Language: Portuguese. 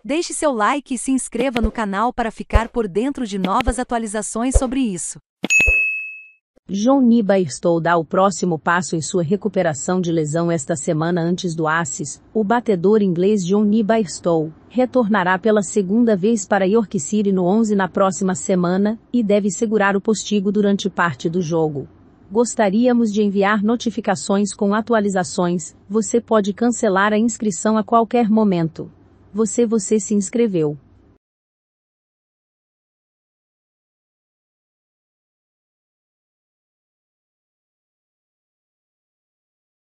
Deixe seu like e se inscreva no canal para ficar por dentro de novas atualizações sobre isso. Johnny Bairstow dá o próximo passo em sua recuperação de lesão esta semana antes do Ashes. O batedor inglês Johnny Bairstow retornará pela segunda vez para Yorkshire no 11 na próxima semana, e deve segurar o postigo durante parte do jogo. Gostaríamos de enviar notificações com atualizações. Você pode cancelar a inscrição a qualquer momento. Você se inscreveu.